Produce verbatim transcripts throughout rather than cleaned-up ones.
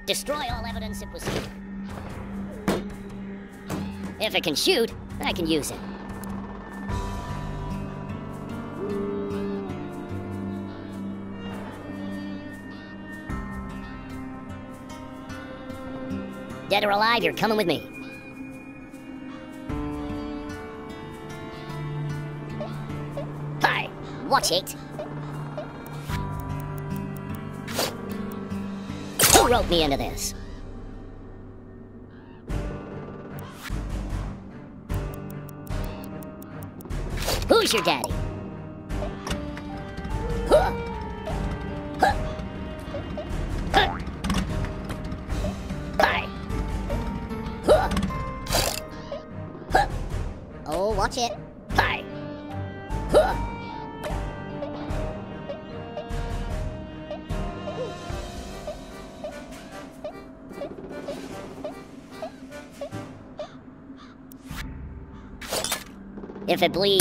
Destroy all evidence it was here. If it can shoot, I can use it. Dead or alive, you're coming with me. Hi, watch it. Who roped me into this? Who's your daddy? Huh. Huh. Huh. Hi. Huh. Huh. Oh, watch it. Hi. Huh. If it bleeds.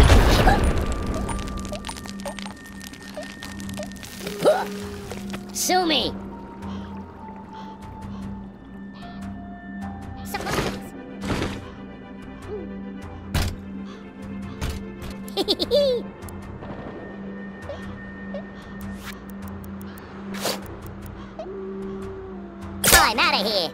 Sue me! Surprise! I'm out of here!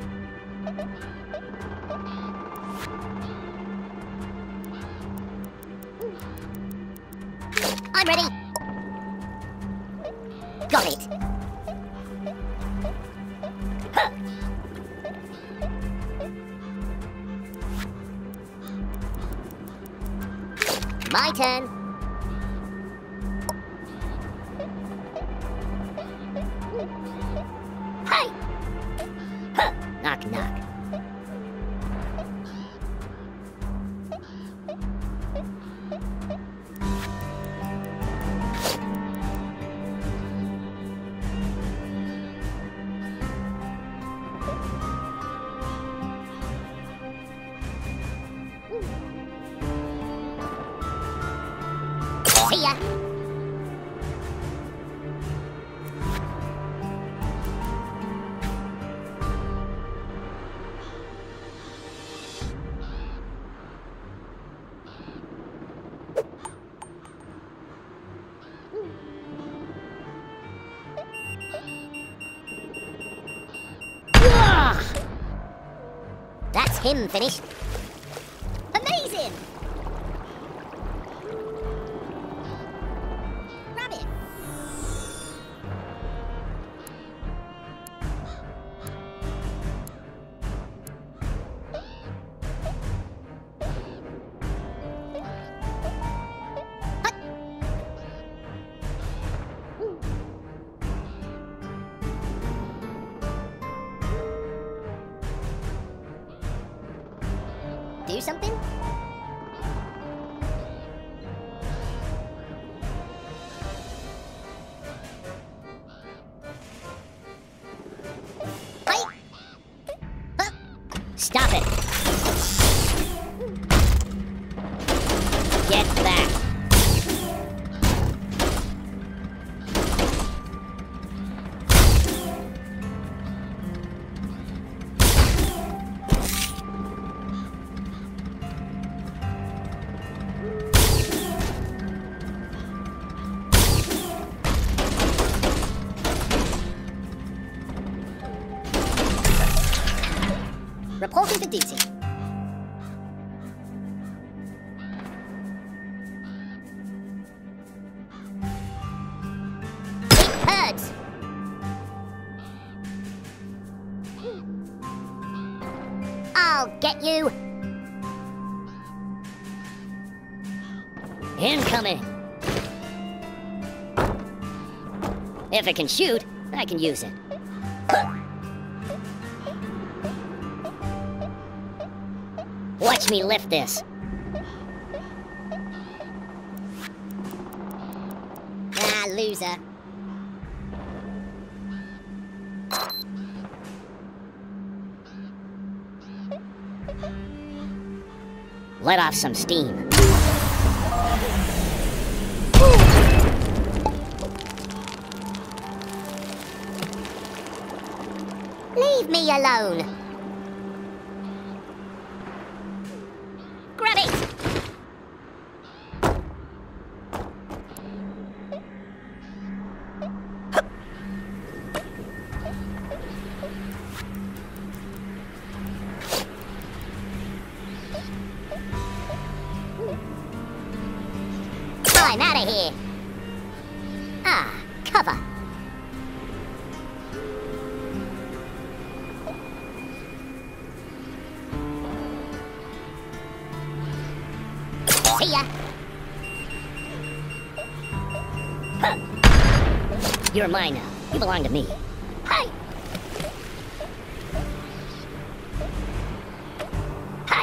I'm ready! Got it! Huh. My turn! Hi! Huh. Knock, knock. See ya! Ah! That's him finished. Amazing! Do something? Hi. Huh. Stop it! Get back! Reporting for duty. It hurts! I'll get you! Incoming! If it can shoot, I can use it. Watch me lift this. Ah, loser. Let off some steam. Leave me alone. Grab it! I'm out of here. Ah, cover. See ya. Huh. You're mine now. You belong to me. Hi. Hi.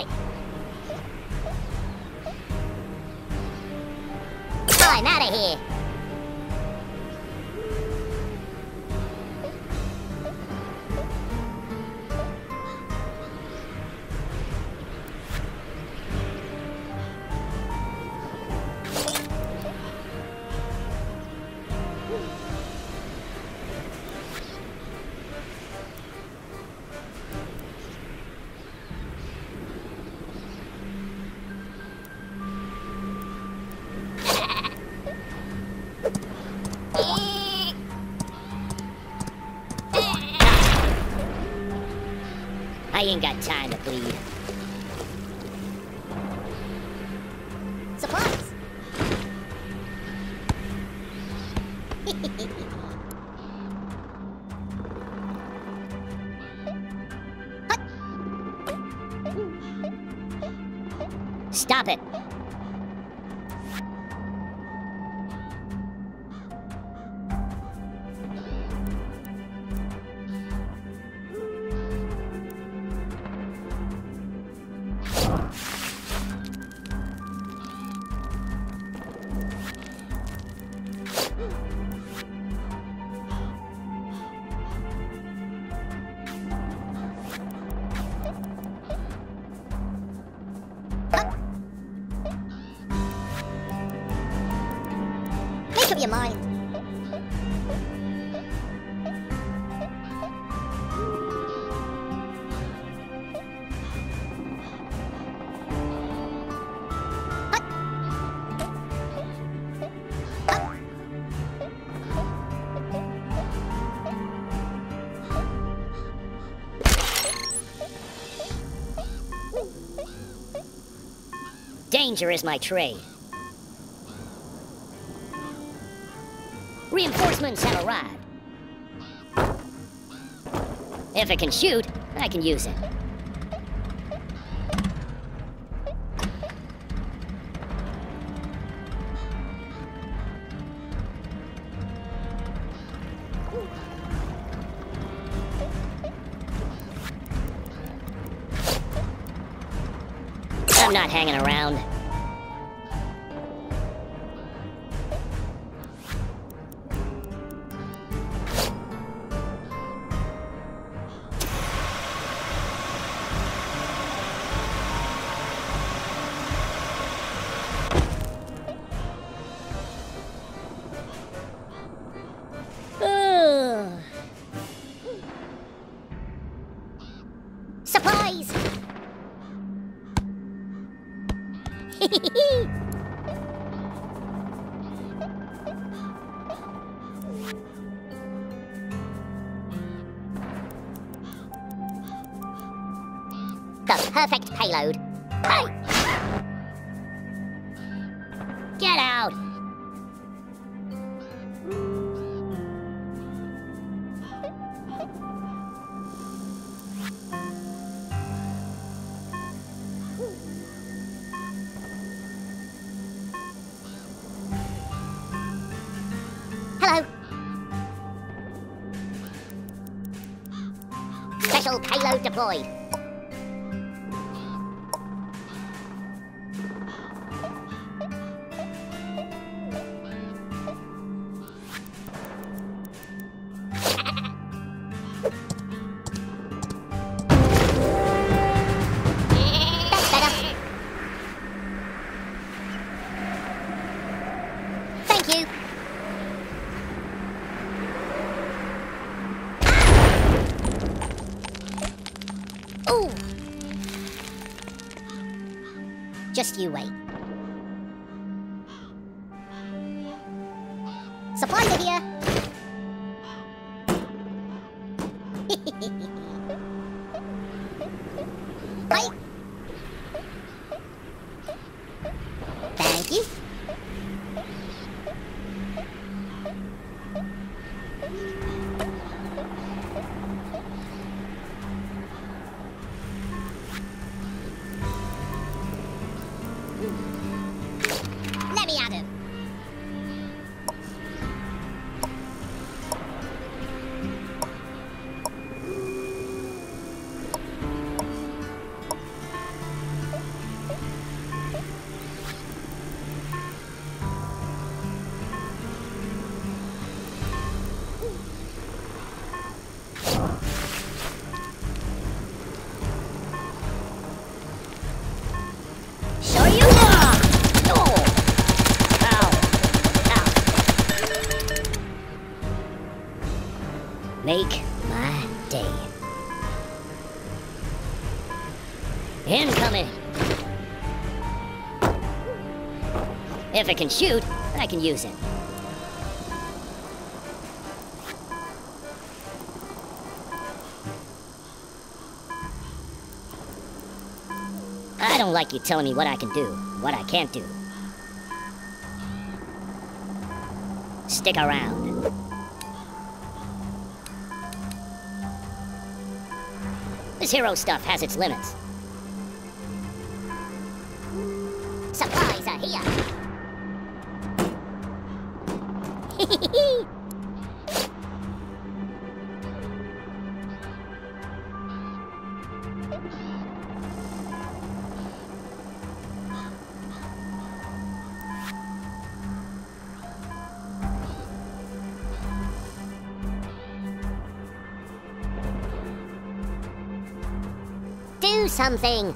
I'm out of here. I ain't got time to bleed. Supplies! Stop it! Make up your mind. Danger is my trade. Reinforcements have arrived. If it can shoot, I can use it. I'm not hanging around. Supplies! The perfect payload. Hey! Get out! Hello. Special payload deployed. That's better. Thank you. Just you wait. Supplies are here. Hi. Thank you. Let me at him. Sure you are. Oh. Ow. Ow. Make my day. Incoming. If it can shoot, I can use it. I don't like you telling me what I can do, what I can't do. Stick around. This hero stuff has its limits. Supplies are here. Do something.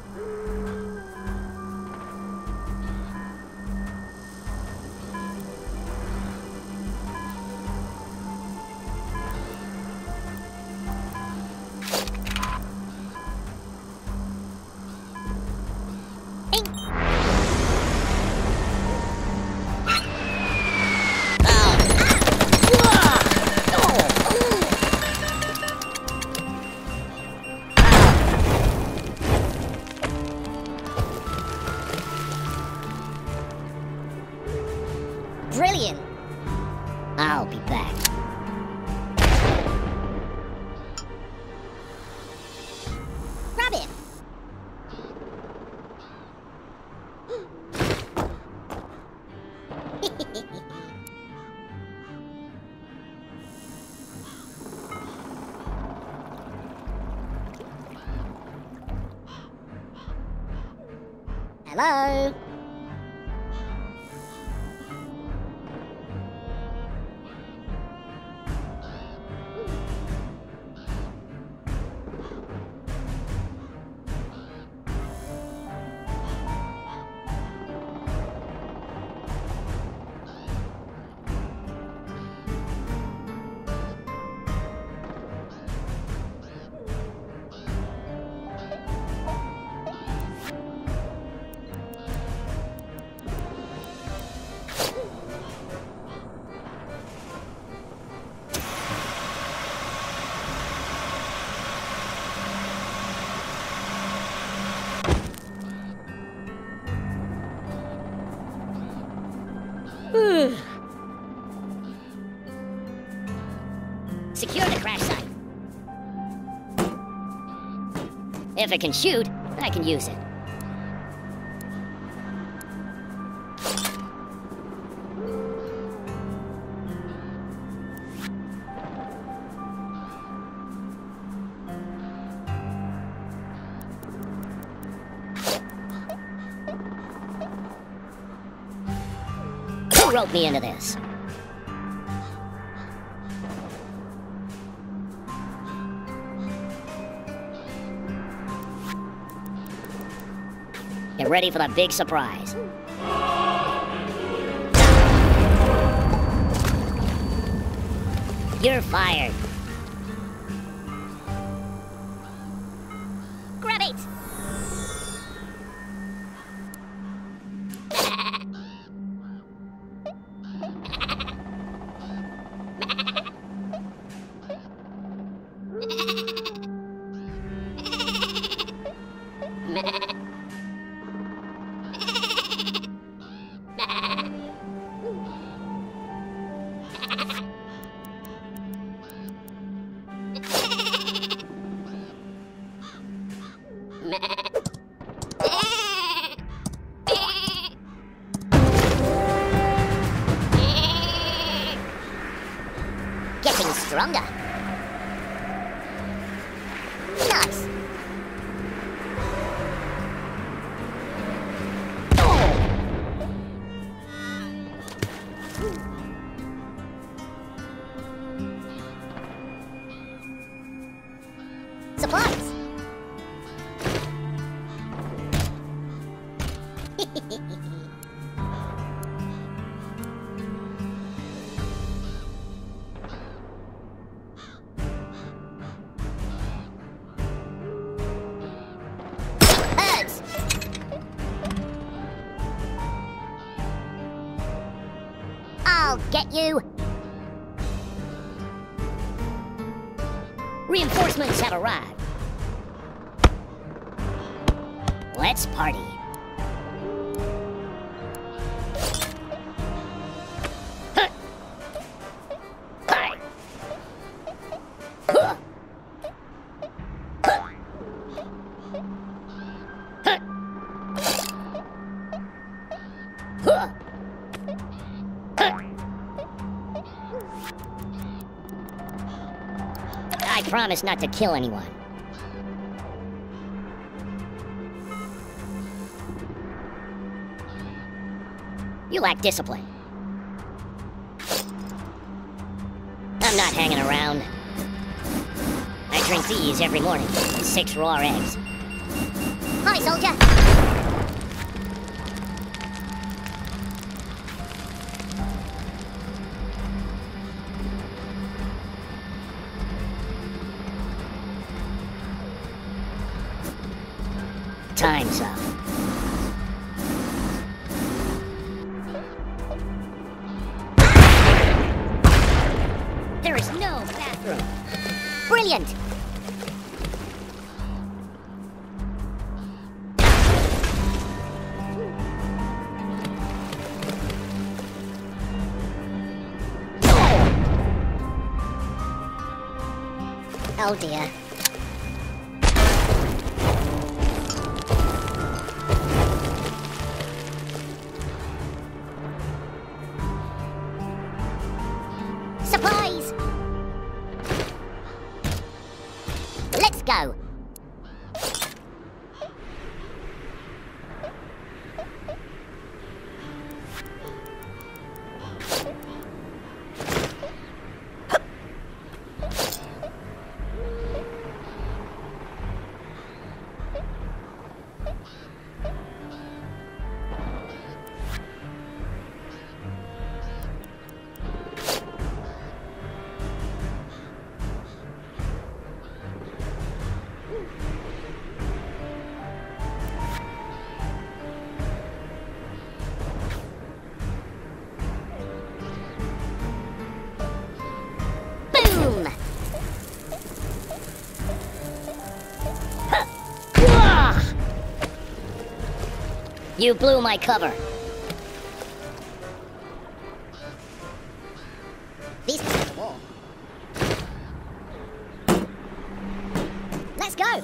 Brilliant! I'll be back. Grab it! Hello? Secure the crash site. If it can shoot, I can use it. Who roped me into this? Get ready for the big surprise. You're fired. Grab it! Getting stronger. Nice. Supplies. Birds. I'll get you. Reinforcements have arrived. Let's party. Huh. Hi. Huh. Huh. Huh. Huh. Huh. I promise not to kill anyone. You lack discipline. I'm not hanging around. I drink these every morning. Six raw eggs. Hi, soldier. Time's up. There is no bathroom. Brilliant! Oh dear. Supplies! Let's go! You blew my cover. These are the wall. Let's go.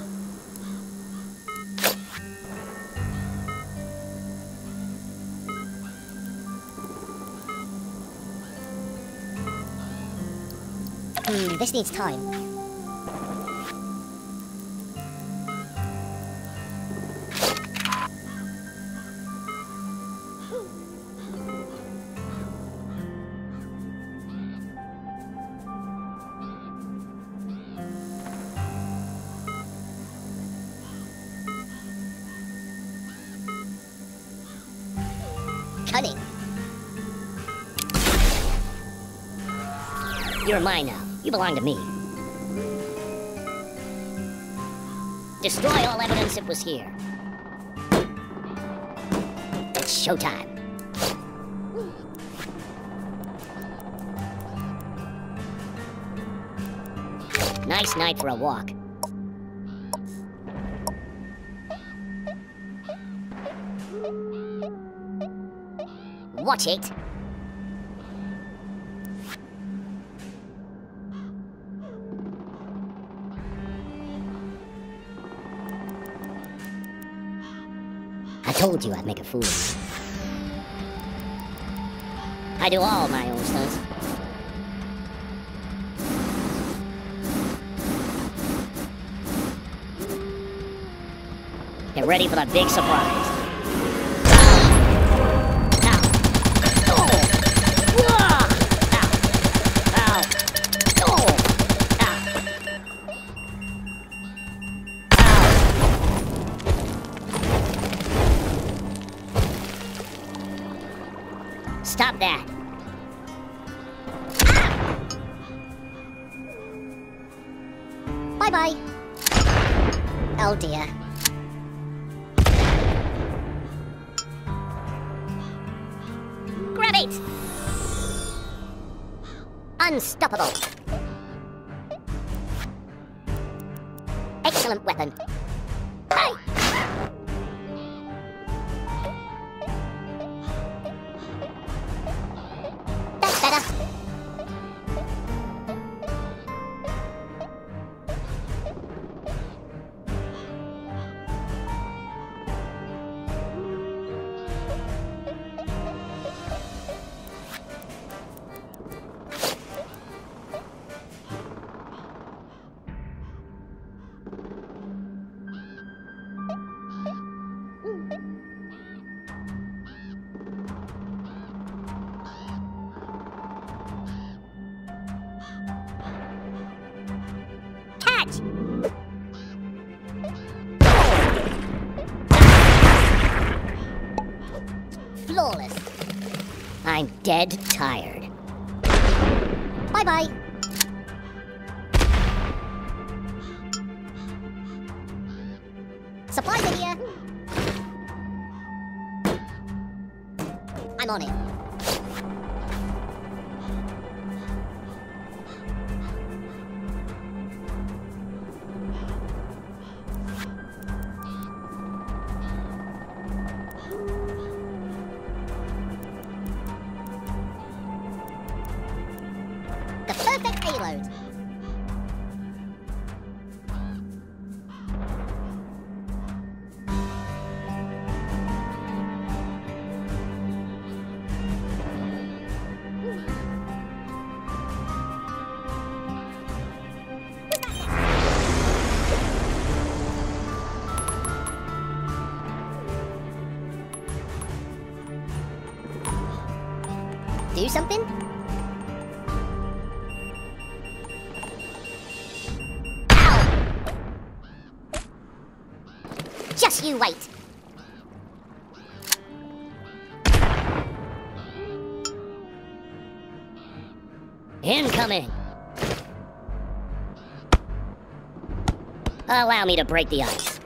Hmm, this needs time. Cunning. You're mine now. You belong to me. Destroy all evidence it was here. It's showtime. Nice night for a walk. watch it. I told you I'd make a fool of you. I do all my own stunts. Get ready for the big surprise. Stop that. Bye-bye. Oh dear. Grab it! Unstoppable. Excellent weapon. Hey! That's better. Catch! Flawless. I'm dead tired. Bye-bye. Supplies in here. I'm on it. The perfect payload. Do something? Just you wait. Incoming. Allow me to break the ice.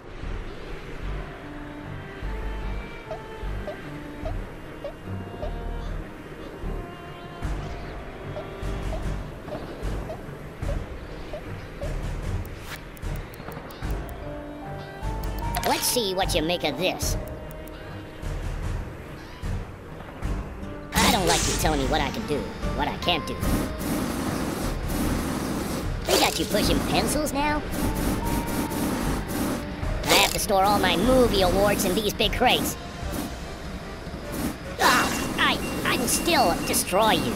Let's see what you make of this. I don't like you telling me what I can do, what I can't do. They got you pushing pencils now? I have to store all my movie awards in these big crates. Ah, I, I will still destroy you.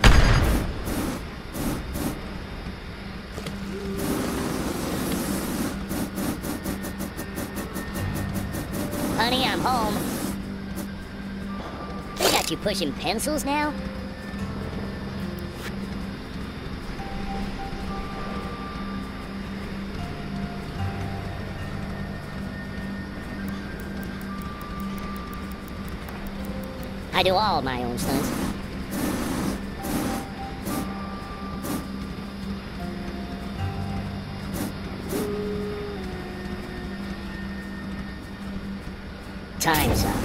Honey, I'm home. They got you pushing pencils now? I do all my own stunts. Time's up.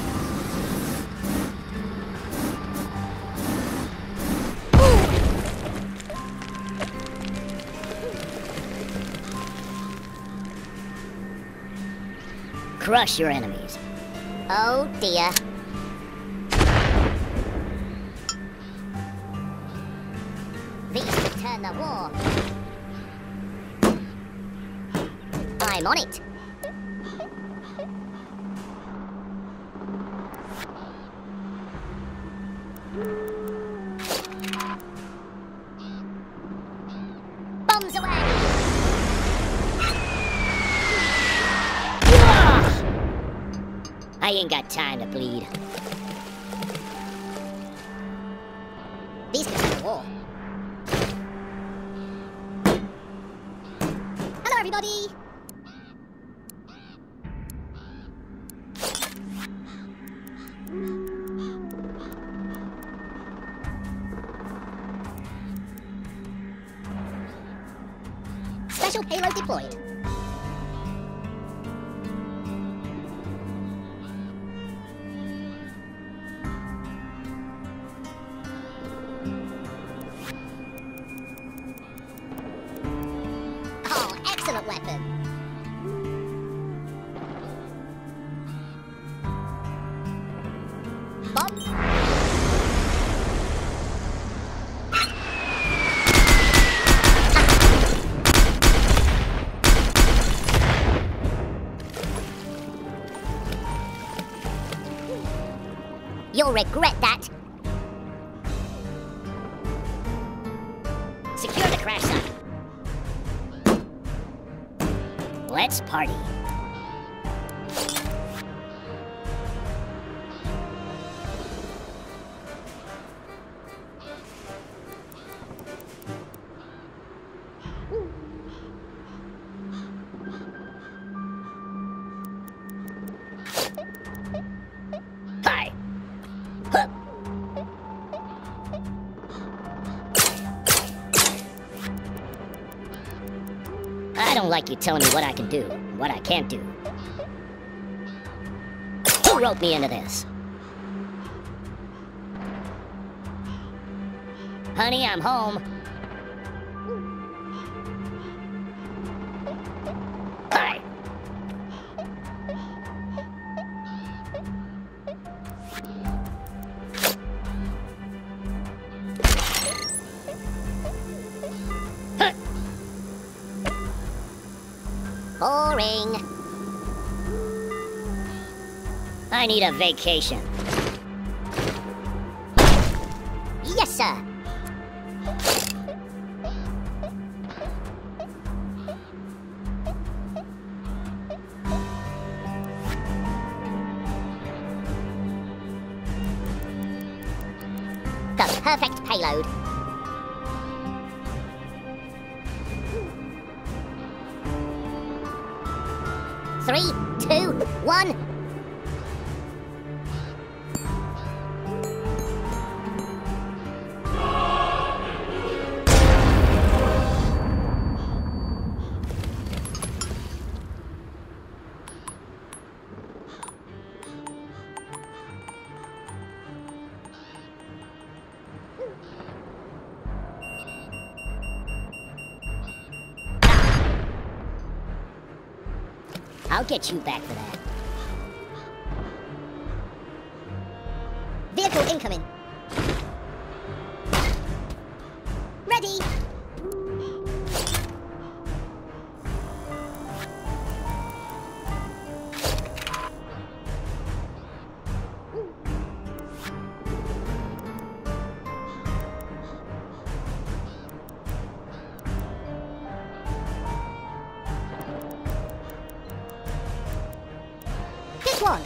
Crush your enemies. Oh dear. in the war. I'm on it. Bombs away! I ain't got time to bleed. These can take the war. Hello, everybody! Special payload deployed. Oh, excellent weapon. Bombs. You'll regret that. Secure the crash site. Let's party. Hi. Huh. I don't like you telling me what I can do, what I can't do. Who roped me into this? Honey, I'm home. Hi. Huh. Boring. I need a vacation. Yes, sir. The perfect payload. Three, two, one. I'll get you back for that. Vehicle incoming. Ready. Pick one.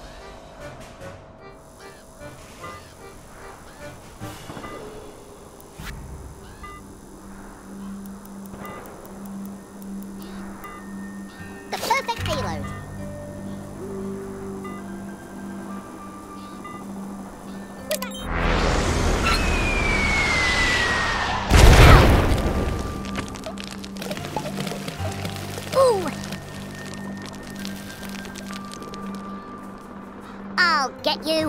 The perfect payload. Ooh! I'll get you.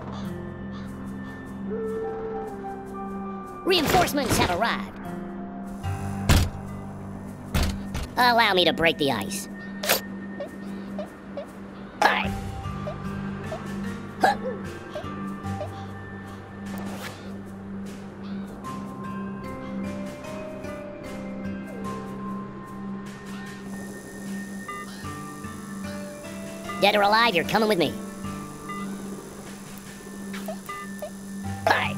Reinforcements have arrived. Allow me to break the ice. Hi. Huh. Dead or alive, you're coming with me. Hi.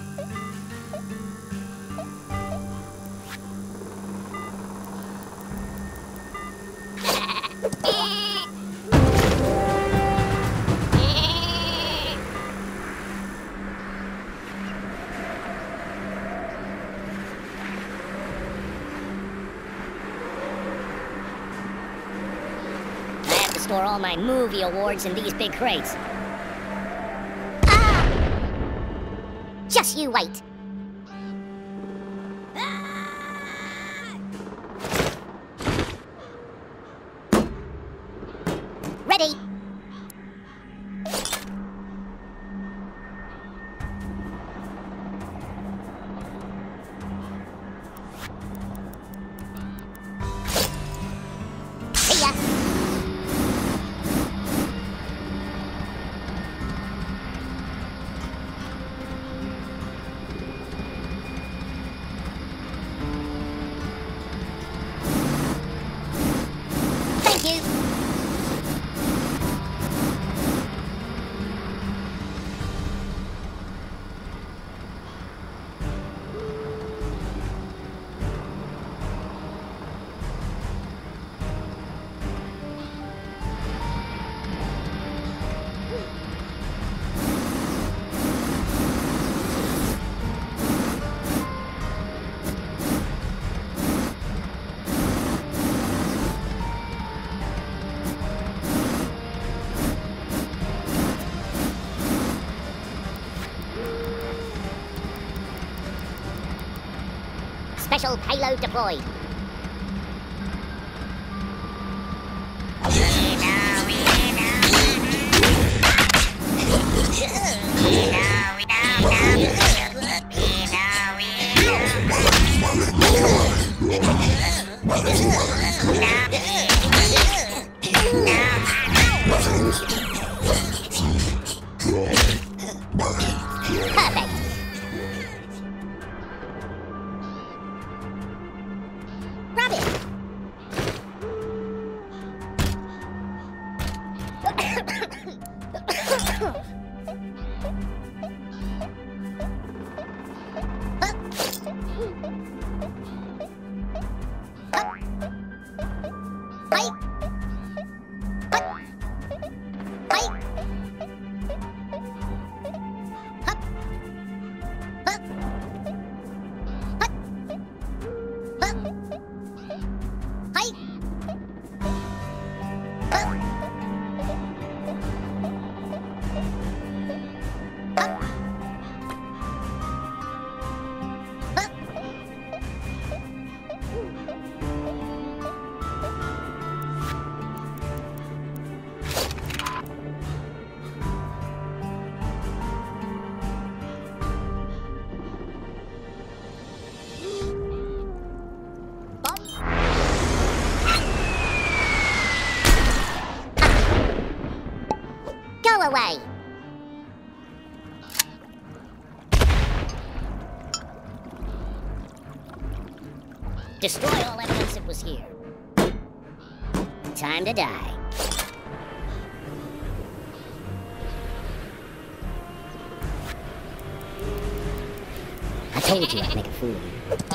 Store all my movie awards in these big crates. Ah! Just you wait. Ah! Ready. See ya. Special payload deployed. Perfect. Rabbit. Go away. Destroy all evidence it was here. Time to die. I told you I'd make a fool of you.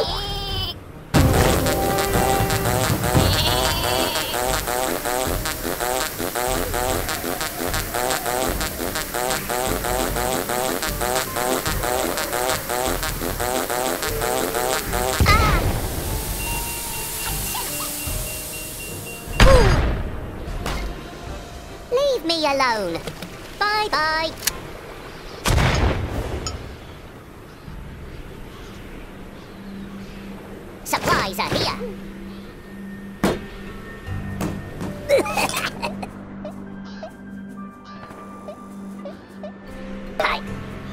Leave me alone. Bye-bye. Supplies are here. Hi.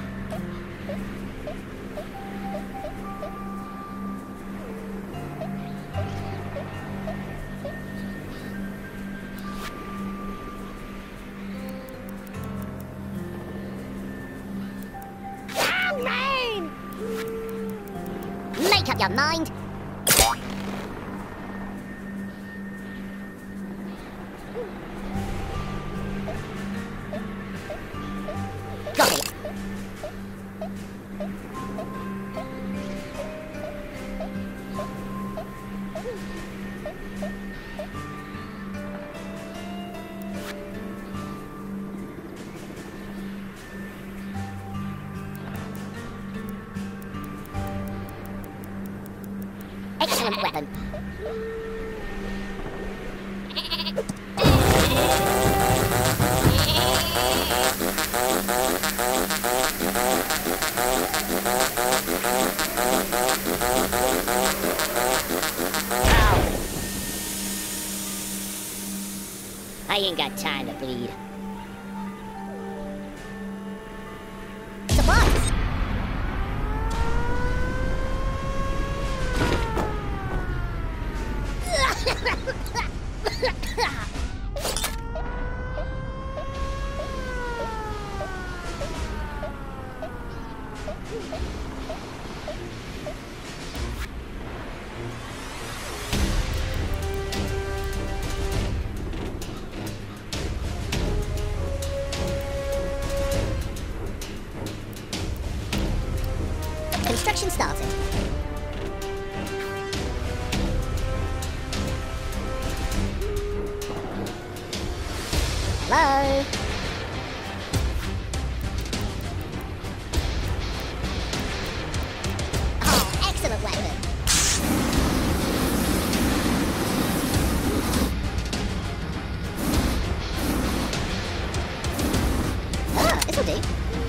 Make up your mind. Excellent weapon. I ain't got time to bleed. Supplies! Construction started. Hello? Oh, excellent weapon. Ah, this'll do.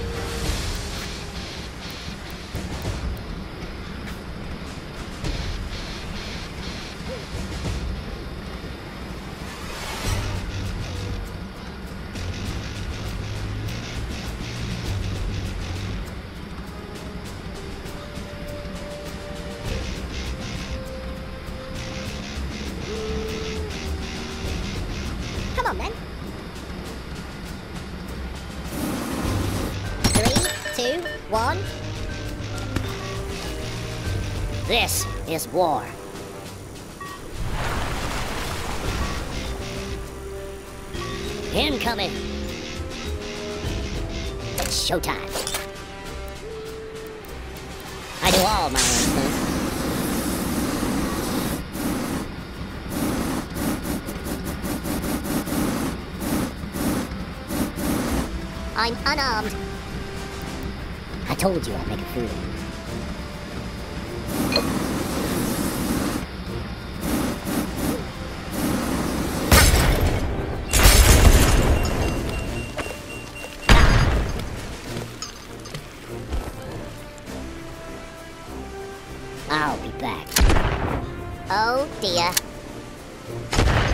Come on, then. Three, two, one. This is war. Incoming. It's showtime. I do all my own stunts. I'm unarmed. I told you I'd make a fool of you. I'll be back. Oh dear.